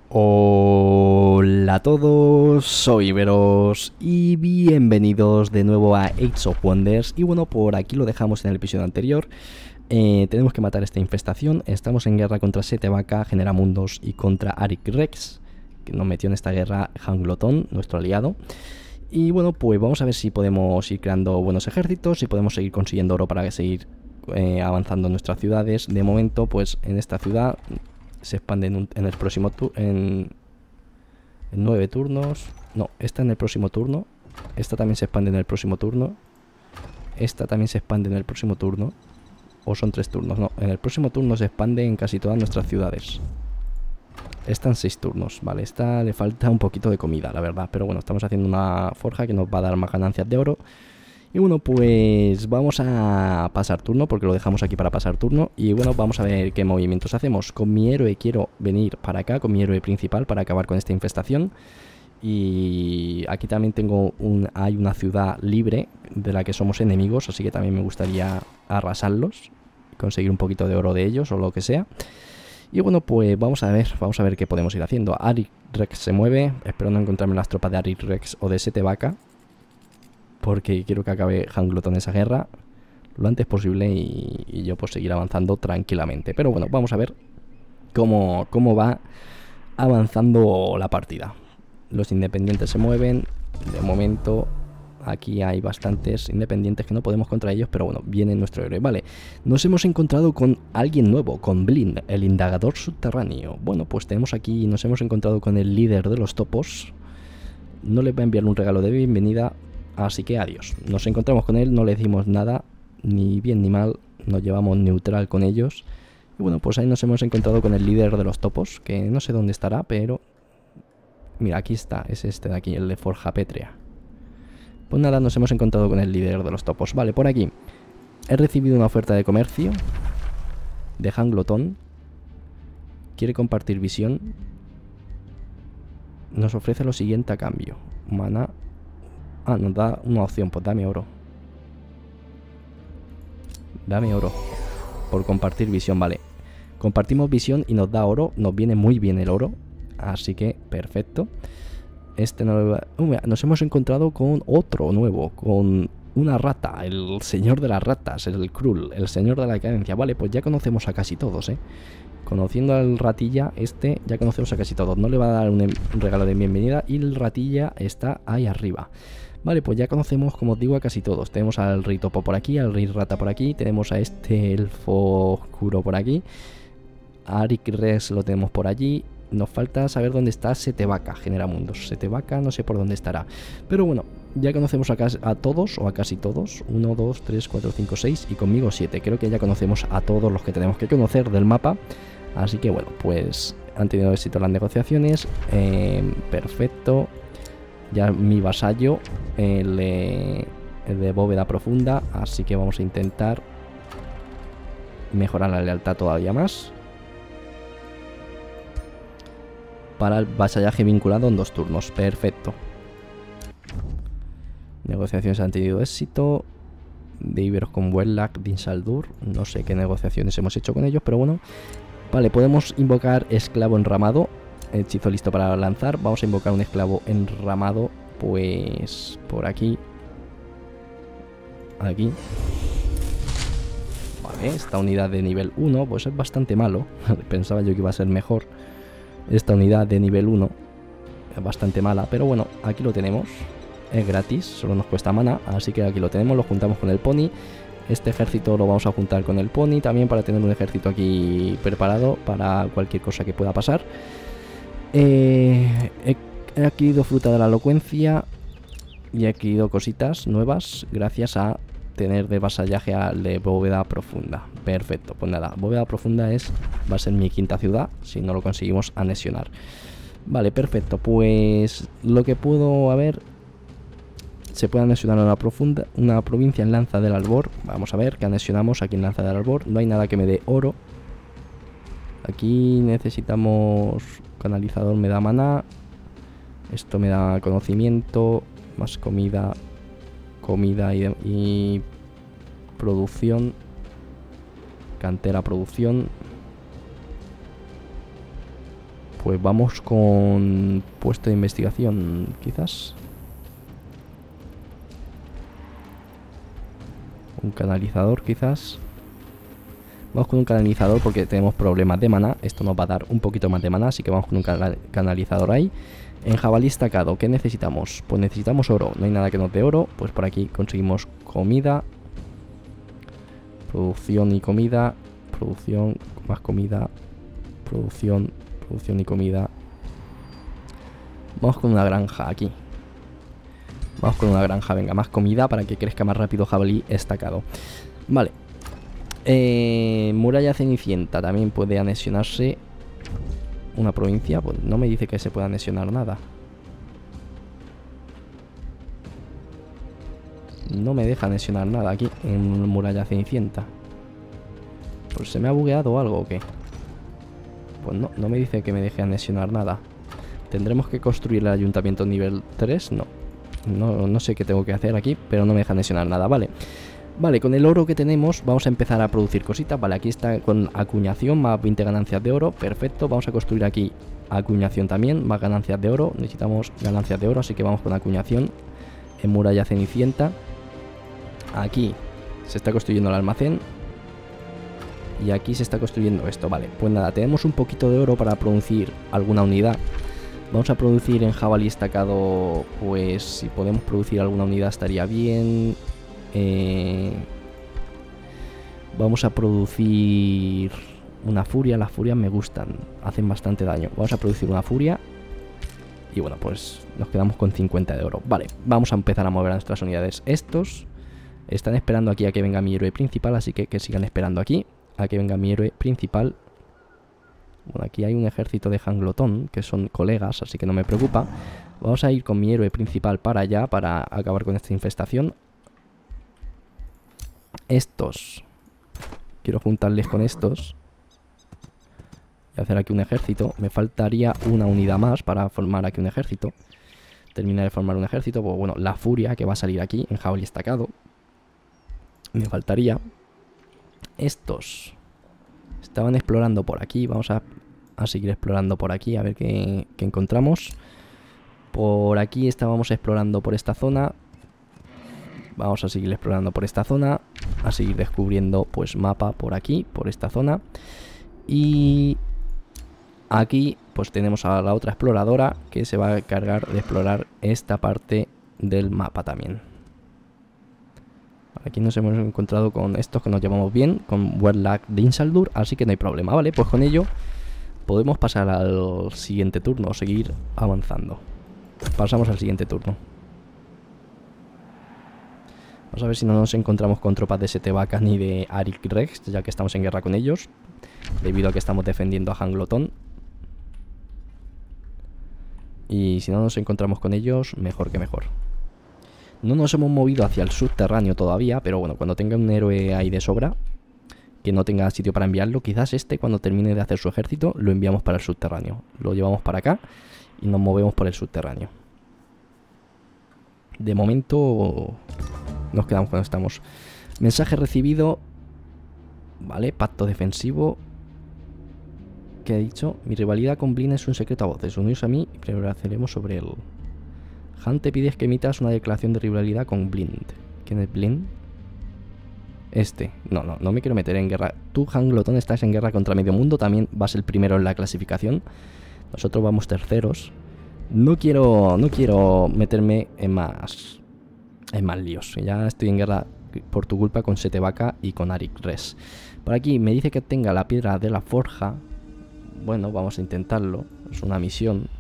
Hola a todos, soy Veros y bienvenidos de nuevo a Age of Wonders. Y bueno, por aquí lo dejamos en el episodio anterior. Tenemos que matar esta infestación. Estamos en guerra contra Setevaca, Generamundos y contra Arik Rex, que nos metió en esta guerra Hangloton, nuestro aliado. Y bueno, pues vamos a ver si podemos ir creando buenos ejércitos, si podemos seguir consiguiendo oro para seguir avanzando en nuestras ciudades. De momento, pues en esta ciudad se expande en el próximo en 9 turnos. No, esta en el próximo turno. Esta también se expande en el próximo turno. Esta también se expande en el próximo turno. O son 3 turnos. No, en el próximo turno se expande en casi todas nuestras ciudades. Esta en 6 turnos. Vale, esta le falta un poquito de comida, la verdad. Pero bueno, estamos haciendo una forja que nos va a dar más ganancias de oro. Y bueno, pues vamos a pasar turno, porque lo dejamos aquí para pasar turno. Y bueno, vamos a ver qué movimientos hacemos. Con mi héroe quiero venir para acá, con mi héroe principal, para acabar con esta infestación. Y aquí también tengo hay una ciudad libre de la que somos enemigos, así que también me gustaría arrasarlos, conseguir un poquito de oro de ellos o lo que sea. Y bueno, pues vamos a ver qué podemos ir haciendo. Arik Rex se mueve, espero no encontrarme las tropas de Arik Rex o de Setevaca, porque quiero que acabe Hangloton esa guerra lo antes posible y yo pues seguir avanzando tranquilamente. Pero bueno, vamos a ver cómo va avanzando la partida. Los independientes se mueven. De momento aquí hay bastantes independientes que no podemos contra ellos, pero bueno, viene nuestro héroe. Vale, nos hemos encontrado con alguien nuevo, con Blind, el indagador subterráneo. Bueno, pues tenemos aquí, nos hemos encontrado con el líder de los topos. No les va a enviar un regalo de bienvenida, así que adiós. Nos encontramos con él, no le decimos nada, ni bien ni mal, nos llevamos neutral con ellos. Y bueno, pues ahí nos hemos encontrado con el líder de los topos, que no sé dónde estará, pero... Mira, aquí está, es este de aquí, el de Forja Pétrea. Pues nada, nos hemos encontrado con el líder de los topos. Vale, por aquí he recibido una oferta de comercio de Hangloton. Quiere compartir visión. Nos ofrece lo siguiente a cambio. Mana. Ah, nos da una opción, pues dame oro. Dame oro por compartir visión, vale. Compartimos visión y nos da oro. Nos viene muy bien el oro, así que perfecto. Nos hemos encontrado con otro nuevo, con una rata, el señor de las ratas, el Krull, el señor de la cadencia. Vale, pues ya conocemos a casi todos, Conociendo al ratilla, ya conocemos a casi todos. No le va a dar un regalo de bienvenida y el ratilla está ahí arriba. Vale, pues ya conocemos, como os digo, a casi todos. Tenemos al rey topo por aquí, al rey rata por aquí, tenemos a este elfo oscuro por aquí, a Arik Rex lo tenemos por allí. Nos falta saber dónde está Setevaca, Generamundos. Setevaca no sé por dónde estará. Pero bueno, ya conocemos a todos, o a casi todos. 1, 2, 3, 4, 5, 6 y conmigo 7. Creo que ya conocemos a todos los que tenemos que conocer del mapa. Así que bueno, pues han tenido éxito las negociaciones. Perfecto. Ya mi vasallo, el de bóveda profunda. Así que vamos a intentar mejorar la lealtad todavía más. Para el vasallaje vinculado en 2 turnos. Perfecto. Negociaciones han tenido éxito. De Iberos con Werlak, Dinsaldur. No sé qué negociaciones hemos hecho con ellos, pero bueno. Vale, podemos invocar esclavo enramado. Hechizo listo para lanzar. Vamos a invocar un esclavo enramado. Pues por aquí. Aquí. Vale, esta unidad de nivel 1 pues es bastante malo. Pensaba yo que iba a ser mejor. Esta unidad de nivel 1 es bastante mala, pero bueno, aquí lo tenemos. Es gratis, solo nos cuesta mana, así que aquí lo tenemos, lo juntamos con el pony. Este ejército lo vamos a juntar con el pony también para tener un ejército aquí preparado para cualquier cosa que pueda pasar. He adquirido fruta de la elocuencia y he adquirido cositas nuevas gracias a tener de vasallaje al de bóveda profunda. Perfecto, pues nada, bóveda profunda va a ser mi quinta ciudad si no lo conseguimos anexionar. Vale, perfecto, pues lo que puedo haber, se puede anexionar una provincia en Lanza del Albor. Vamos a ver qué anexionamos aquí en Lanza del Albor. No hay nada que me dé oro. Aquí necesitamos canalizador, me da mana. Esto me da conocimiento, más comida y producción, cantera, producción. Pues vamos con puesto de investigación, quizás. Un canalizador, quizás. Vamos con un canalizador porque tenemos problemas de maná. Esto nos va a dar un poquito más de maná, así que vamos con un canalizador ahí. En jabalí estacado, ¿qué necesitamos? Pues necesitamos oro. No hay nada que nos dé oro. Pues por aquí conseguimos comida. Producción y comida. Producción, más comida. Producción y comida. Vamos con una granja aquí. Vamos con una granja, venga, más comida para que crezca más rápido jabalí estacado. Vale. Muralla Cenicienta también puede anexionarse una provincia. Pues no me dice que se pueda anexionar nada. No me deja anexionar nada aquí en Muralla Cenicienta. Pues se me ha bugueado algo o qué. Pues no me dice que me deje anexionar nada. ¿Tendremos que construir el ayuntamiento nivel 3? No sé qué tengo que hacer aquí, pero no me deja anexionar nada, vale. Vale, con el oro que tenemos vamos a empezar a producir cositas. Vale, aquí está con acuñación, más 20 ganancias de oro, perfecto. Vamos a construir aquí acuñación también, más ganancias de oro. Necesitamos ganancias de oro, así que vamos con acuñación en Muralla Cenicienta. Aquí se está construyendo el almacén. Y aquí se está construyendo esto, vale. Pues nada, tenemos un poquito de oro para producir alguna unidad. Vamos a producir en jabalí estacado, pues si podemos producir alguna unidad estaría bien. Vamos a producir una furia, las furias me gustan, hacen bastante daño. Vamos a producir una furia. Y bueno, pues nos quedamos con 50 de oro. Vale, vamos a empezar a mover a nuestras unidades. Estos están esperando aquí a que venga mi héroe principal, así que sigan esperando aquí a que venga mi héroe principal. Bueno, aquí hay un ejército de Hanglotón, que son colegas, así que no me preocupa. Vamos a ir con mi héroe principal para allá, para acabar con esta infestación. Estos quiero juntarles con estos y hacer aquí un ejército. Me faltaría una unidad más para formar aquí un ejército. Terminar de formar un ejército. Pues bueno, la furia que va a salir aquí en jabalí estacado. Me faltaría. Estos estaban explorando por aquí. Vamos a seguir explorando por aquí, a ver qué encontramos. Por aquí estábamos explorando por esta zona. Vamos a seguir explorando por esta zona. A seguir descubriendo pues mapa por aquí, por esta zona. Y aquí pues tenemos a la otra exploradora que se va a encargar de explorar esta parte del mapa también. Aquí nos hemos encontrado con estos que nos llevamos bien, con Werlag de Insaldur, así que no hay problema, ¿vale? Pues con ello podemos pasar al siguiente turno, seguir avanzando. Pasamos al siguiente turno. Vamos a ver si no nos encontramos con tropas de Setevaka ni de Arik Rex, ya que estamos en guerra con ellos, debido a que estamos defendiendo a Hanglotón. Y si no nos encontramos con ellos, mejor que mejor. No nos hemos movido hacia el subterráneo todavía, pero bueno, cuando tenga un héroe ahí de sobra, que no tenga sitio para enviarlo, quizás cuando termine de hacer su ejército, lo enviamos para el subterráneo. Lo llevamos para acá y nos movemos por el subterráneo. De momento nos quedamos cuando estamos. Mensaje recibido. Vale, pacto defensivo. ¿Qué he dicho? Mi rivalidad con Blind es un secreto a voces. Unidos a mí y prevaleceremos sobre él. Han te pides que emitas una declaración de rivalidad con Blind. ¿Quién es Blind? No me quiero meter en guerra. Tú, Hanglotón, estás en guerra contra medio mundo. También vas el primero en la clasificación. Nosotros vamos terceros. No quiero meterme en más líos. Ya estoy en guerra por tu culpa con Setevaka y con Arik Res. Por aquí me dice que tenga la piedra de la forja. Bueno, vamos a intentarlo. Es una misión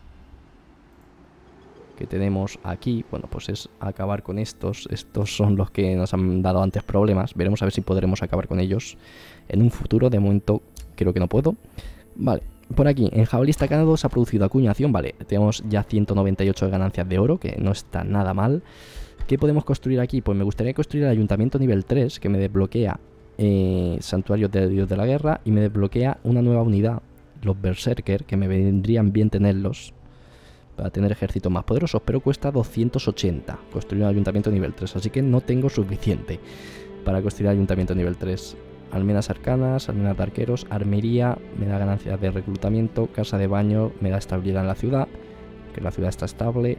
que tenemos aquí. Bueno, pues es acabar con estos. Estos son los que nos han dado antes problemas. Veremos a ver si podremos acabar con ellos en un futuro. De momento creo que no puedo. Vale, por aquí en jabalí estacado se ha producido acuñación. Vale, tenemos ya 198 de ganancias de oro, que no está nada mal. ¿Qué podemos construir aquí? Pues me gustaría construir el ayuntamiento nivel 3, que me desbloquea santuarios del dios de la guerra y me desbloquea una nueva unidad, los berserker, que me vendrían bien tenerlos para tener ejércitos más poderosos, pero cuesta 280 construir un ayuntamiento nivel 3, así que no tengo suficiente para construir ayuntamiento nivel 3. almenas arcanas, almenas de arqueros, armería, me da ganancias de reclutamiento, casa de baño, me da estabilidad en la ciudad, que la ciudad está estable.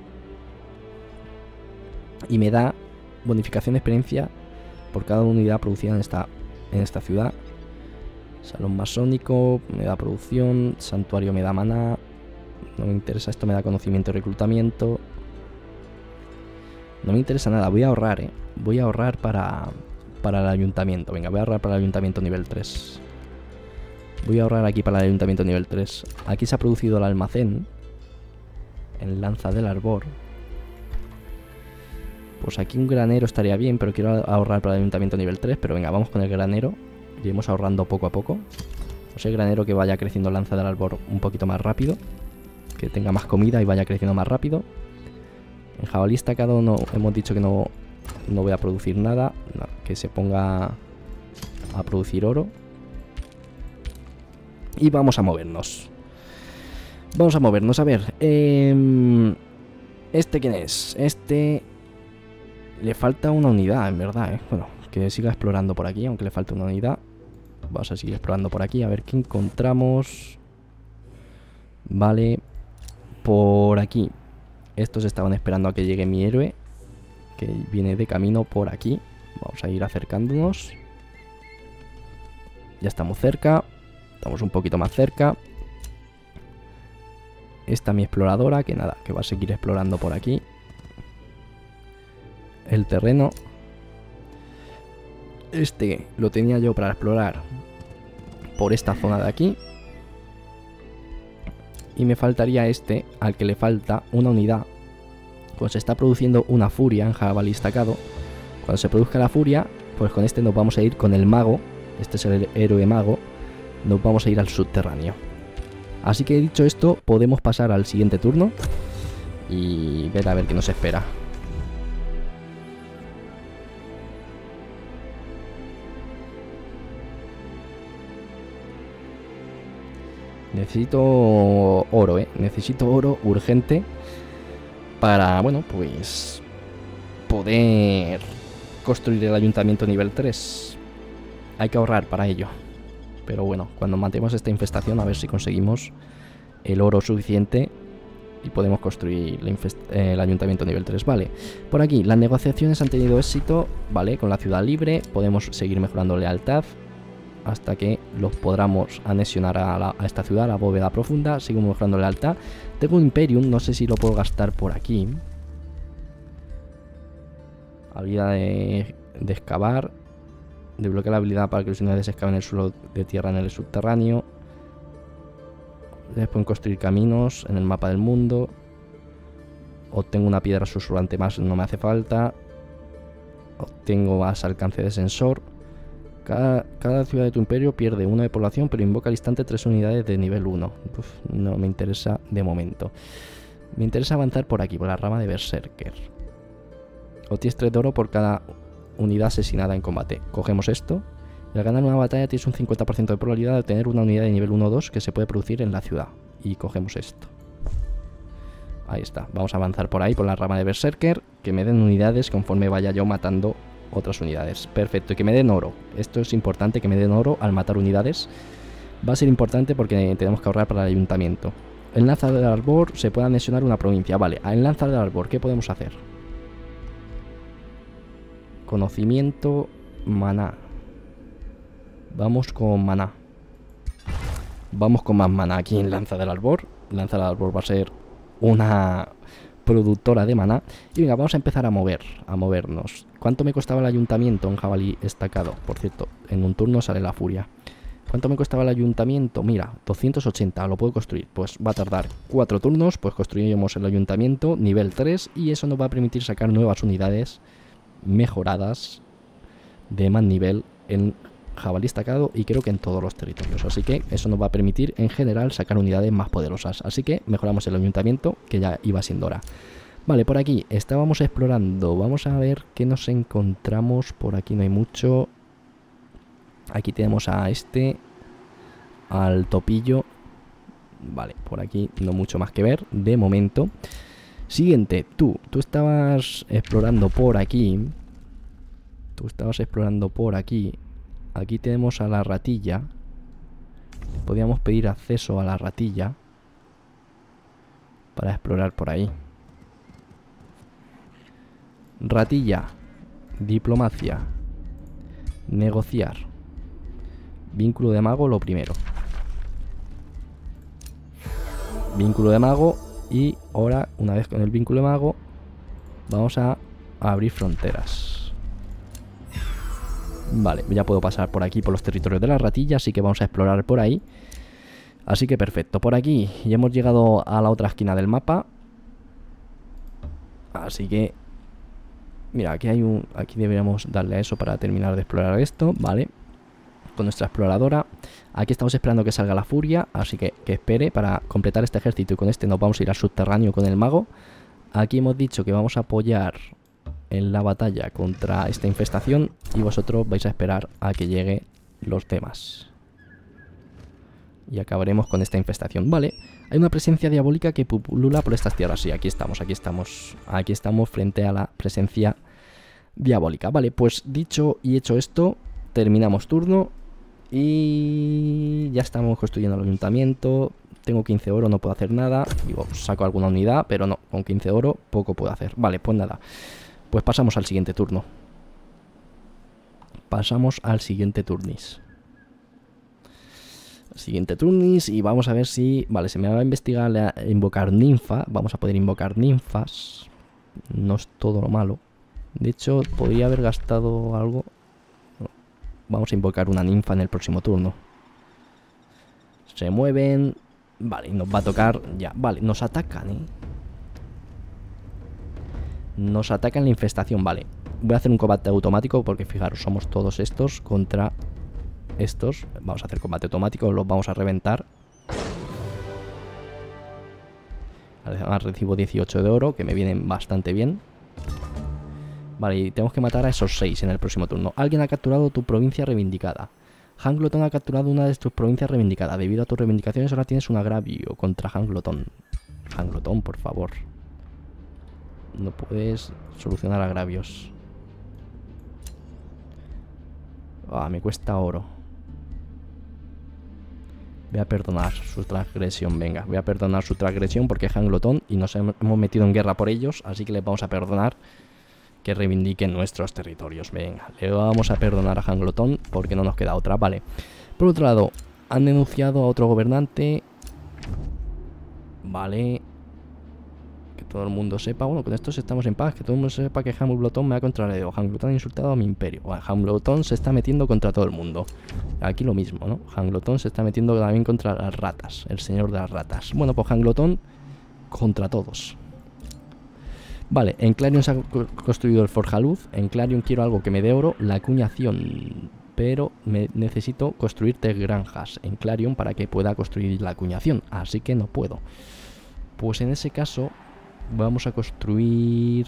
Y me da bonificación de experiencia por cada unidad producida en esta ciudad. Salón masónico, me da producción, santuario me da maná. No me interesa esto, me da conocimiento y reclutamiento. No me interesa nada, voy a ahorrar, voy a ahorrar para el ayuntamiento. Venga, voy a ahorrar para el ayuntamiento nivel 3. Voy a ahorrar aquí para el ayuntamiento nivel 3. Aquí se ha producido el almacén. En Lanza del Arbor. Pues aquí un granero estaría bien, pero quiero ahorrar para el ayuntamiento nivel 3. Pero venga, vamos con el granero. Iremos ahorrando poco a poco. Pues el granero que vaya creciendo Lanza del Arbor un poquito más rápido. Que tenga más comida y vaya creciendo más rápido. En jabalí estacado no, hemos dicho que no voy a producir nada. No, que se ponga a producir oro. Y vamos a movernos. Vamos a movernos, a ver. ¿Este quién es? Este... Le falta una unidad, en verdad, Bueno, que siga explorando por aquí, aunque le falte una unidad. Vamos a seguir explorando por aquí, a ver qué encontramos. Vale. Por aquí. Estos estaban esperando a que llegue mi héroe, que viene de camino por aquí. Vamos a ir acercándonos. Ya estamos cerca. Estamos un poquito más cerca. Esta mi exploradora, que nada, que va a seguir explorando por aquí el terreno. Este lo tenía yo para explorar por esta zona de aquí. Y me faltaría este, al que le falta una unidad. Pues se está produciendo una furia en jabalí estacado. Cuando se produzca la furia, pues con este nos vamos a ir con el mago. Este es el héroe mago. Nos vamos a ir al subterráneo. Así que dicho esto, podemos pasar al siguiente turno y ver a ver qué nos espera. Necesito oro, necesito oro urgente para, bueno, pues poder construir el ayuntamiento nivel 3. Hay que ahorrar para ello. Pero bueno, cuando matemos esta infestación, a ver si conseguimos el oro suficiente y podemos construir el ayuntamiento nivel 3. Vale, por aquí las negociaciones han tenido éxito, vale, con la ciudad libre. Podemos seguir mejorando lealtad hasta que los podamos anexionar a esta ciudad, la bóveda profunda. Sigo mejorando lealtad. Tengo un Imperium, no sé si lo puedo gastar por aquí. Habilidad de excavar. Desbloquea la habilidad para que los unidades excaven el suelo de tierra en el subterráneo. Pueden construir caminos en el mapa del mundo. Obtengo una piedra susurrante más, no me hace falta. Obtengo más alcance de sensor. Cada ciudad de tu imperio pierde 1 de población, pero invoca al instante 3 unidades de nivel 1. Uf, no me interesa de momento. Me interesa avanzar por aquí, por la rama de Berserker. Obtienes 3 de oro por cada unidad asesinada en combate. Cogemos esto. Y al ganar una batalla tienes un 50% de probabilidad de obtener una unidad de nivel 1 o 2 que se puede producir en la ciudad. Y cogemos esto. Ahí está. Vamos a avanzar por ahí, por la rama de Berserker. Que me den unidades conforme vaya yo matando otras unidades. Perfecto. Y que me den oro. Esto es importante, que me den oro al matar unidades. Va a ser importante porque tenemos que ahorrar para el ayuntamiento. En Lanza del Arbor se puede anexionar una provincia. Vale, en Lanza del Arbor, ¿qué podemos hacer? Conocimiento, maná. Vamos con maná. Vamos con más maná aquí en Lanza del Arbor. Lanza del Arbor va a ser una productora de maná. Y venga, vamos a empezar a movernos. ¿Cuánto me costaba el ayuntamiento en jabalí estacado? Por cierto, en un turno sale la furia. ¿Cuánto me costaba el ayuntamiento? Mira, 280, lo puedo construir. Pues va a tardar 4 turnos, pues construimos el ayuntamiento nivel 3 y eso nos va a permitir sacar nuevas unidades mejoradas de más nivel en jabalí estacado y creo que en todos los territorios. Así que eso nos va a permitir en general sacar unidades más poderosas. Así que mejoramos el ayuntamiento, que ya iba siendo hora. Vale, por aquí estábamos explorando. Vamos a ver qué nos encontramos. Por aquí no hay mucho. Aquí tenemos a este, al topillo. Vale, por aquí no mucho más que ver de momento. Siguiente, tú estabas explorando por aquí. Aquí tenemos a la ratilla. Podríamos pedir acceso a la ratilla para explorar por ahí. Ratilla. Diplomacia. Negociar. Vínculo de mago lo primero. Vínculo de mago. Y ahora, una vez con el vínculo de mago, vamos a abrir fronteras. Vale, ya puedo pasar por aquí, por los territorios de la ratilla, así que vamos a explorar por ahí. Así que perfecto, por aquí ya hemos llegado a la otra esquina del mapa. Así que... Mira, aquí hay un... Aquí deberíamos darle a eso para terminar de explorar esto, vale. Con nuestra exploradora. Aquí estamos esperando que salga la furia, así que espere para completar este ejército y con este nos vamos a ir al subterráneo con el mago. Aquí hemos dicho que vamos a apoyar en la batalla contra esta infestación y vosotros vais a esperar a que lleguen los demás. Y acabaremos con esta infestación. Vale, hay una presencia diabólica que pulula por estas tierras. Sí, aquí estamos, aquí estamos. Aquí estamos frente a la presencia diabólica. Vale, pues dicho y hecho esto, terminamos turno. Y ya estamos construyendo el ayuntamiento. Tengo 15 oro, no puedo hacer nada. Digo, saco alguna unidad, pero no, con 15 oro poco puedo hacer. Vale, pues nada. Pues pasamos al siguiente turno. Pasamos al siguiente turnis. Siguiente turnis y vamos a ver si... Vale, se me va a investigar invocar ninfa. Vamos a poder invocar ninfas. No es todo lo malo. De hecho, podría haber gastado algo. Vamos a invocar una ninfa en el próximo turno. Se mueven. Vale, nos va a tocar ya. Vale, nos atacan, Nos atacan la infestación, vale. Voy a hacer un combate automático porque fijaros, somos todos estos contra estos. Vamos a hacer combate automático, los vamos a reventar. Además recibo 18 de oro, que me vienen bastante bien. Vale, y tenemos que matar a esos 6 en el próximo turno. Alguien ha capturado tu provincia reivindicada. Hangloton ha capturado una de tus provincias reivindicadas. Debido a tus reivindicaciones ahora tienes un agravio contra Hangloton. Hangloton, por favor. No puedes solucionar agravios. Ah, me cuesta oro. Voy a perdonar su transgresión, venga. Voy a perdonar su transgresión porque es Hangloton y nos hemos metido en guerra por ellos. Así que les vamos a perdonar que reivindiquen nuestros territorios. Venga, le vamos a perdonar a Hangloton porque no nos queda otra, vale. Por otro lado, han denunciado a otro gobernante. Vale. Que todo el mundo sepa, bueno, con estos estamos en paz. Que todo el mundo sepa que Hangloton me ha contrariado. Hangloton ha insultado a mi imperio. Bueno, Hangloton se está metiendo contra todo el mundo. Aquí lo mismo, ¿no? Hangloton se está metiendo también contra las ratas. El señor de las ratas. Bueno, pues Hangloton contra todos. Vale, en Clarion se ha construido el Forjaluz. En Clarion quiero algo que me dé oro. La acuñación. Pero necesito construir 3 granjas en Clarion para que pueda construir la acuñación. Así que no puedo. Pues en ese caso vamos a construir...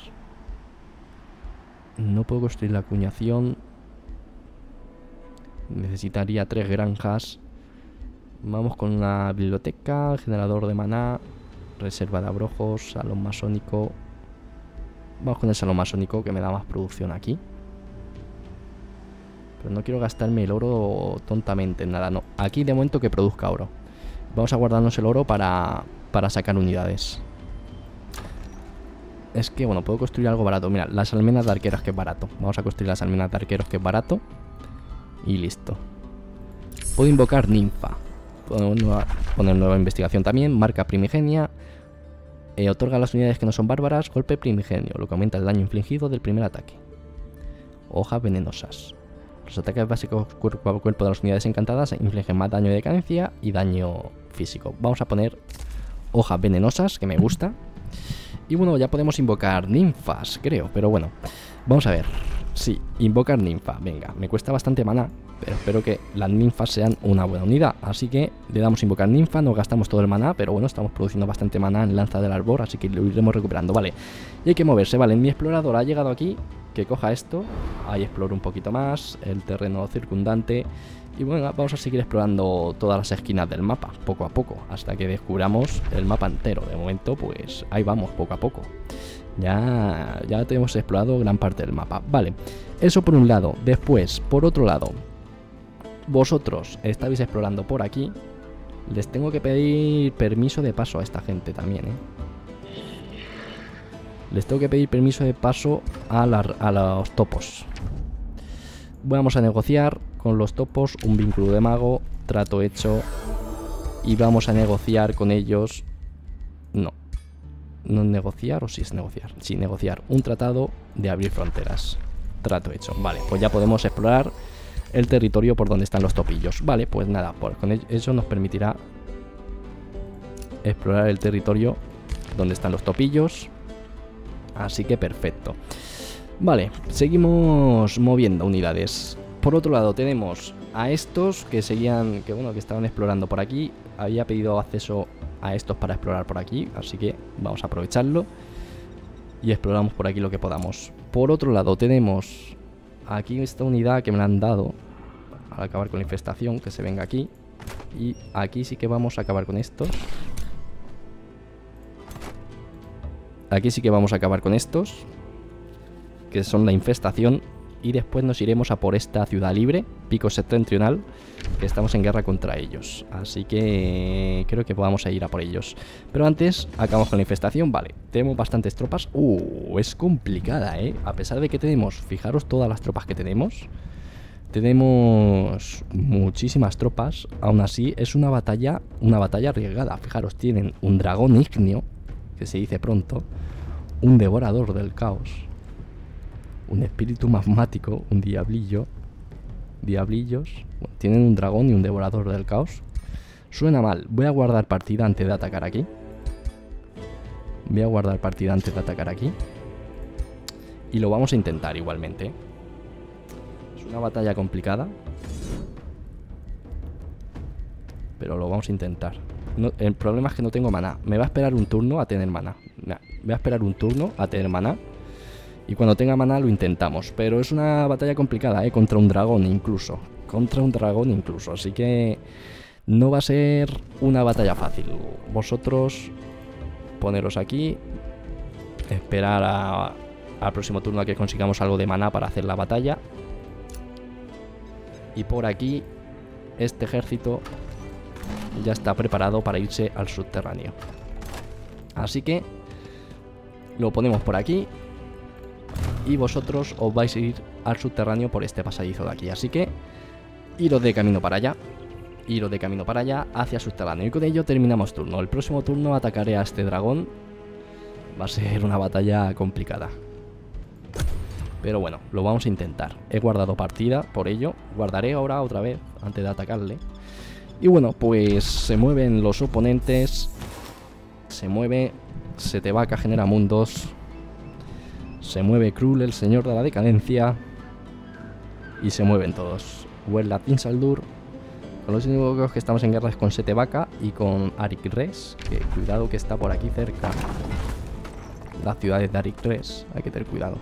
No puedo construir la acuñación. Necesitaría 3 granjas. Vamos con una biblioteca, generador de maná, reserva de abrojos, salón masónico. Vamos con el salón masónico que me da más producción aquí. Pero no quiero gastarme el oro tontamente en nada, no. Aquí de momento que produzca oro. Vamos a guardarnos el oro para sacar unidades. Es que, bueno, puedo construir algo barato. Mira, las almenas de arqueros que es barato. Vamos a construir las almenas de arqueros que es barato. Y listo. Puedo invocar ninfa. Puedo poner nueva investigación también. Marca primigenia. Otorga a las unidades que no son bárbaras golpe primigenio, lo que aumenta el daño infligido del primer ataque. Hojas venenosas. Los ataques básicos cuerpo a cuerpo de las unidades encantadas infligen más daño de decadencia y daño físico. Vamos a poner hojas venenosas, que me gusta. Y bueno, ya podemos invocar ninfas, creo, pero bueno. Vamos a ver. Sí, invocar ninfa. Venga, me cuesta bastante maná, pero espero que las ninfas sean una buena unidad. Así que le damos invocar ninfa, nos gastamos todo el maná, pero bueno, estamos produciendo bastante maná en lanza del arbor, así que lo iremos recuperando, vale. Y hay que moverse, vale, mi explorador ha llegado aquí, que coja esto. Ahí exploro un poquito más, el terreno circundante. Y bueno, vamos a seguir explorando todas las esquinas del mapa, poco a poco, hasta que descubramos el mapa entero. De momento, pues ahí vamos, poco a poco. Ya tenemos explorado gran parte del mapa. Vale, eso por un lado. Después, por otro lado, vosotros estáis explorando por aquí, les tengo que pedir permiso de paso a esta gente también, Les tengo que pedir permiso de paso a los topos. Vamos a negociar con los topos un vínculo de mago, trato hecho. Y vamos a negociar con ellos... No negociar, o sí es negociar. Sí, negociar un tratado de abrir fronteras. Trato hecho. Vale, pues ya podemos explorar el territorio por donde están los topillos. Vale, pues nada, con eso nos permitirá explorar el territorio donde están los topillos. Así que perfecto. Vale, seguimos moviendo unidades. Por otro lado tenemos a estos que seguían, que estaban explorando por aquí. Había pedido acceso a estos para explorar por aquí, así que vamos a aprovecharlo y exploramos por aquí lo que podamos. Por otro lado tenemos aquí esta unidad que me la han dado al acabar con la infestación, que se venga aquí. Y aquí sí que vamos a acabar con estos. Aquí sí que vamos a acabar con estos, que son la infestación. Y después nos iremos a por esta ciudad libre, Pico Septentrional, que estamos en guerra contra ellos. Así que creo que vamos a ir a por ellos. Pero antes, acabamos con la infestación. Vale, tenemos bastantes tropas. Es complicada, A pesar de que tenemos, fijaros todas las tropas que tenemos. Tenemos muchísimas tropas. Aún así, es una batalla arriesgada. Fijaros, tienen un dragón ígneo, que se dice pronto, un devorador del caos, un espíritu magmático, un diablillos. Bueno, tienen un dragón y un devorador del caos. Suena mal. Voy a guardar partida antes de atacar aquí. Y lo vamos a intentar igualmente. Es una batalla complicada, pero lo vamos a intentar. El problema es que no tengo maná. Me va a esperar un turno a tener maná. Y cuando tenga maná lo intentamos. Pero es una batalla complicada, contra un dragón incluso. Así que no va a ser una batalla fácil. Vosotros poneros aquí, esperar al próximo turno a que consigamos algo de maná para hacer la batalla. Y por aquí este ejército ya está preparado para irse al subterráneo. Así que lo ponemos por aquí. Y vosotros os vais a ir al subterráneo por este pasadizo de aquí. Así que iros de camino para allá. Hacia el subterráneo. Y con ello terminamos turno. El próximo turno atacaré a este dragón. Va a ser una batalla complicada, pero bueno, lo vamos a intentar. He guardado partida por ello. Guardaré ahora otra vez antes de atacarle. Y bueno, pues se mueven los oponentes. Se mueve Setevaca Genera Mundos. Se mueve Krul, el señor de la decadencia. Y se mueven todos. Werlat Insaldur. Con los únicos que estamos en guerra es con Setevaca y con Arik Res. Que cuidado que está por aquí cerca. Las ciudades de Arik Res. Hay que tener cuidado.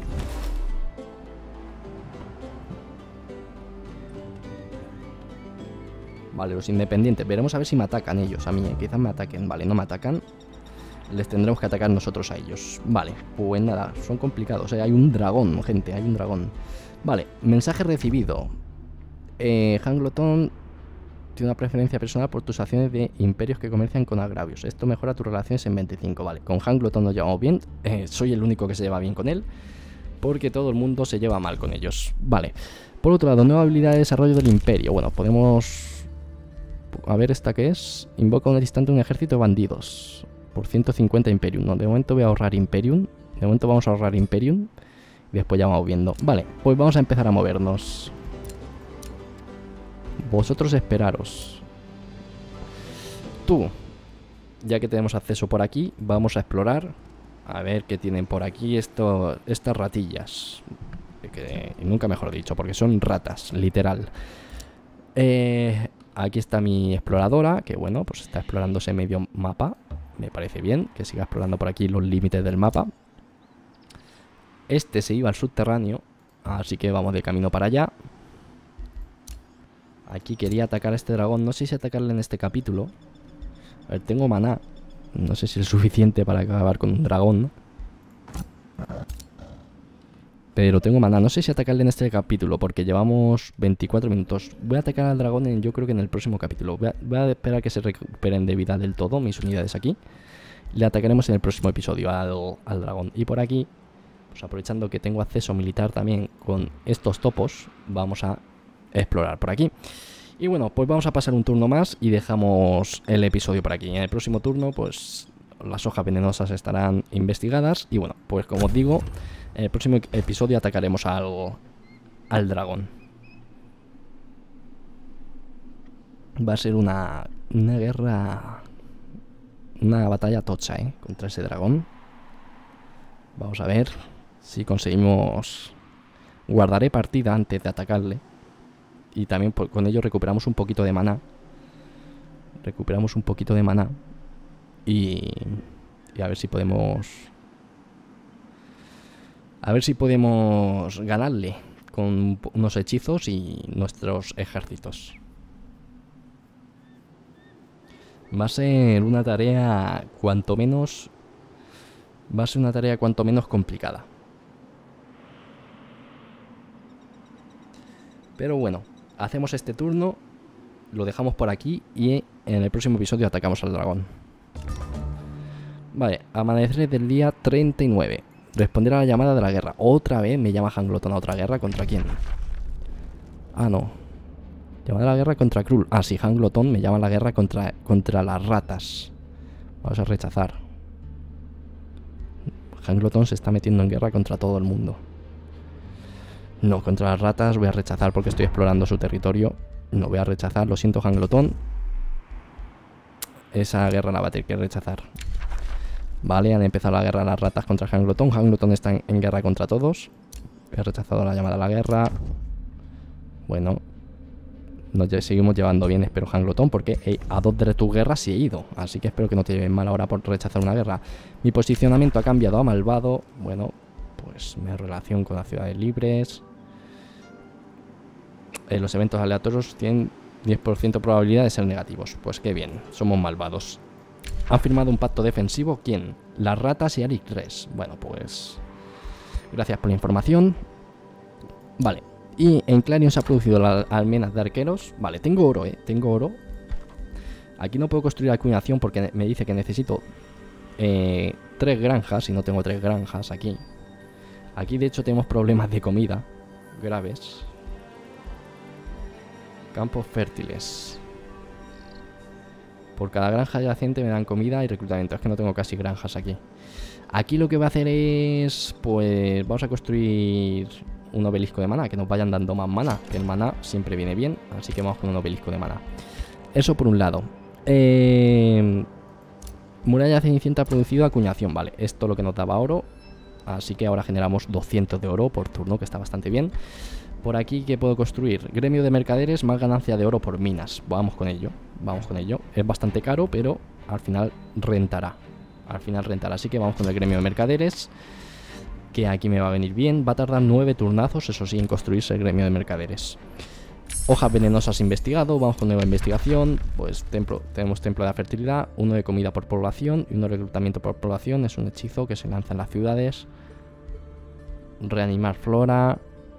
Vale, los independientes. Veremos a ver si me atacan ellos a mí. Quizás me ataquen. Vale, no me atacan. Les tendremos que atacar nosotros a ellos. Vale, pues nada, son complicados. Hay un dragón, gente, hay un dragón. Vale, mensaje recibido. Hangloton tiene una preferencia personal por tus acciones de imperios que comercian con agravios. Esto mejora tus relaciones en 25. Vale, con Hangloton nos llevamos bien. Soy el único que se lleva bien con él, porque todo el mundo se lleva mal con ellos. Vale, por otro lado, nueva habilidad de desarrollo del imperio. Bueno, podemos... A ver, ¿esta qué es? Invoca un instante un ejército de bandidos por 150 Imperium. No, de momento voy a ahorrar Imperium. De momento vamos a ahorrar Imperium. Y después ya vamos viendo. Vale, pues vamos a empezar a movernos. Vosotros esperaros. Tú, ya que tenemos acceso por aquí, vamos a explorar. A ver qué tienen por aquí estas ratillas. Que nunca mejor dicho, porque son ratas, literal. Aquí está mi exploradora, que bueno, pues está explorándose medio mapa. Me parece bien que siga explorando por aquí los límites del mapa. Este se iba al subterráneo, así que vamos de camino para allá. Aquí quería atacar a este dragón. No sé si atacarle en este capítulo. A ver, tengo maná. No sé si es suficiente para acabar con un dragón, ¿no? Pero tengo maná. No sé si atacarle en este capítulo porque llevamos 24 minutos. Voy a atacar al dragón yo creo que en el próximo capítulo. Voy a esperar que se recuperen de vida del todo mis unidades aquí. Le atacaremos en el próximo episodio al dragón. Y por aquí, pues aprovechando que tengo acceso militar también con estos topos, vamos a explorar por aquí. Y bueno, pues vamos a pasar un turno más y dejamos el episodio por aquí. En el próximo turno, pues las hojas venenosas estarán investigadas. Y bueno, pues como os digo, en el próximo episodio atacaremos al dragón. Va a ser una guerra, una batalla tocha, contra ese dragón. Vamos a ver si conseguimos. Guardaré partida antes de atacarle. Y también con ello recuperamos un poquito de maná. Recuperamos un poquito de maná. Y a ver si podemos... A ver si podemos ganarle con unos hechizos y nuestros ejércitos. Va a ser una tarea cuanto menos... Va a ser una tarea cuanto menos complicada. Pero bueno, hacemos este turno, lo dejamos por aquí y en el próximo episodio atacamos al dragón. Vale, amanecer del día 39. Responder a la llamada de la guerra. Otra vez me llama Hangloton a otra guerra. ¿Contra quién? Ah, no. Llamada a la guerra contra Krull. Ah, sí, Hangloton me llama a la guerra contra las ratas. Vamos a rechazar. Hangloton se está metiendo en guerra contra todo el mundo. No, contra las ratas voy a rechazar porque estoy explorando su territorio. No voy a rechazar, lo siento, Hangloton. Esa guerra la va a tener que rechazar. Vale, han empezado la guerra las ratas contra Hangloton. Hangloton está en guerra contra todos. He rechazado la llamada a la guerra. Bueno, nos seguimos llevando bien, espero, Hangloton, porque a 2 de tus guerras sí he ido. Así que espero que no te lleven mal ahora por rechazar una guerra. Mi posicionamiento ha cambiado a malvado. Bueno, pues me relación con las ciudades libres. Los eventos aleatorios tienen 10% probabilidad de ser negativos. Pues qué bien, somos malvados. ¿Han firmado un pacto defensivo? ¿Quién? Las ratas y Aric 3. Bueno, pues... gracias por la información. Vale. Y en Clarion se ha producido las almenas de arqueros. Vale, tengo oro, tengo oro. Aquí no puedo construir acuñación porque me dice que necesito 3 granjas y no tengo 3 granjas aquí. Aquí de hecho tenemos problemas de comida graves. Campos fértiles. Por cada granja adyacente me dan comida y reclutamiento. Es que no tengo casi granjas aquí. Aquí lo que voy a hacer es... pues vamos a construir un obelisco de maná, que nos vayan dando más maná. Que el maná siempre viene bien, así que vamos con un obelisco de maná. Eso por un lado. Muralla cenicienta ha producido acuñación. Vale, esto es lo que nos daba oro. Así que ahora generamos 200 de oro por turno, que está bastante bien. Por aquí, ¿qué puedo construir? Gremio de mercaderes, más ganancia de oro por minas. Vamos con ello, vamos con ello. Es bastante caro, pero al final rentará. Al final rentará, así que vamos con el gremio de mercaderes, que aquí me va a venir bien. Va a tardar 9 turnazos, eso sí, en construirse el gremio de mercaderes. Hojas venenosas investigado, vamos con nueva investigación. Pues tenemos templo de la fertilidad, uno de comida por población y uno de reclutamiento por población. Es un hechizo que se lanza en las ciudades. Reanimar flora.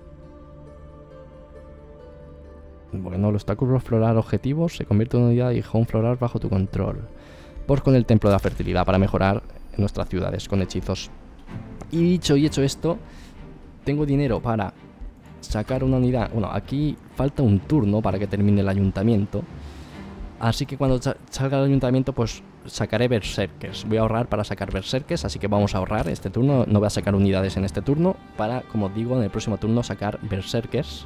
Bueno, los obstáculos floral objetivos se convierte en una unidad de aguijón floral bajo tu control. Pues con el templo de la fertilidad para mejorar nuestras ciudades con hechizos. Y dicho y hecho esto, tengo dinero para sacar una unidad. Bueno, aquí falta un turno para que termine el ayuntamiento. Así que cuando salga el ayuntamiento, pues sacaré berserkers. Voy a ahorrar para sacar berserkers, así que vamos a ahorrar este turno. No voy a sacar unidades en este turno para, como os digo, en el próximo turno sacar berserkers.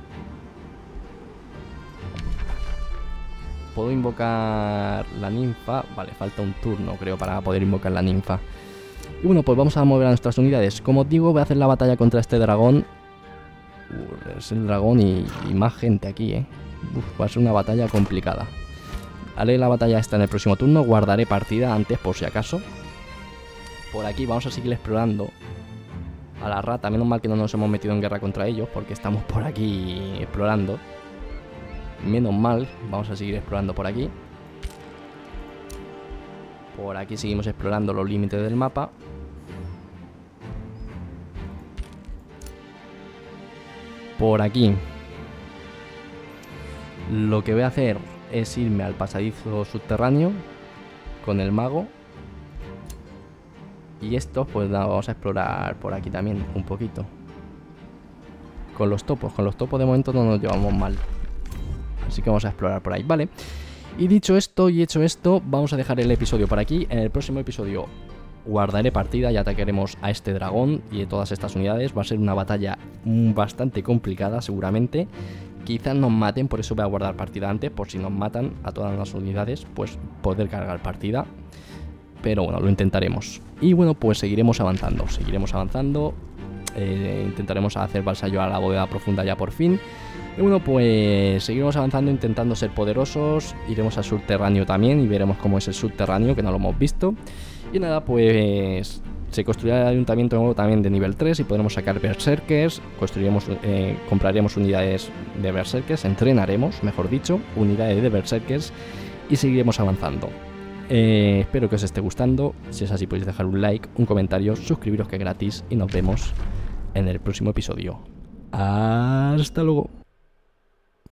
¿Puedo invocar la ninfa? Vale, falta un turno, creo, para poder invocar la ninfa. Y bueno, pues vamos a mover a nuestras unidades. Como os digo, voy a hacer la batalla contra este dragón. Es el dragón y más gente aquí, va a ser una batalla complicada. Haré la batalla esta en el próximo turno. Guardaré partida antes, por si acaso. Por aquí vamos a seguir explorando a la rata. Menos mal que no nos hemos metido en guerra contra ellos, porque estamos por aquí explorando. Menos mal, vamos a seguir explorando por aquí. Por aquí seguimos explorando los límites del mapa. por aquí. Lo que voy a hacer es irme al pasadizo subterráneo con el mago. Y esto pues vamos a explorar por aquí también un poquito. Con los topos de momento no nos llevamos mal. Así que vamos a explorar por ahí, ¿vale? Y dicho esto y hecho esto, vamos a dejar el episodio por aquí. En el próximo episodio guardaré partida y atacaremos a este dragón y a todas estas unidades. Va a ser una batalla bastante complicada seguramente. Quizás nos maten, por eso voy a guardar partida antes. Por si nos matan a todas las unidades, pues poder cargar partida. Pero bueno, lo intentaremos. Y bueno, pues seguiremos avanzando. Intentaremos hacer vasallo a la bóveda profunda ya por fin. Y bueno, pues seguiremos avanzando intentando ser poderosos. Iremos al subterráneo también y veremos cómo es el subterráneo, que no lo hemos visto. Y nada, pues se construirá el ayuntamiento nuevo también de nivel 3 y podremos sacar berserkers. Compraremos unidades de berserkers, entrenaremos, mejor dicho, unidades de berserkers y seguiremos avanzando. Espero que os esté gustando. Si es así, podéis dejar un like, un comentario, suscribiros que es gratis y nos vemos en el próximo episodio. Hasta luego.